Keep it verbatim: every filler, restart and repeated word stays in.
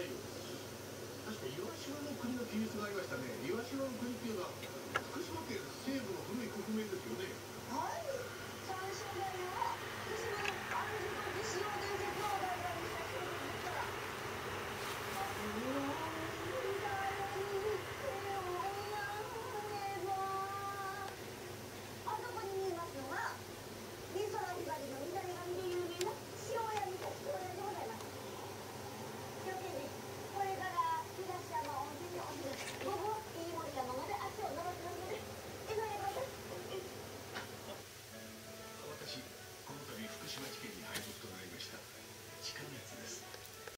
ないようです。確か岩島の国の記述がありましたね。岩島の国っていうのは福島県西部の古い国名ですよね。 はい、最初のは福島の安城の使用で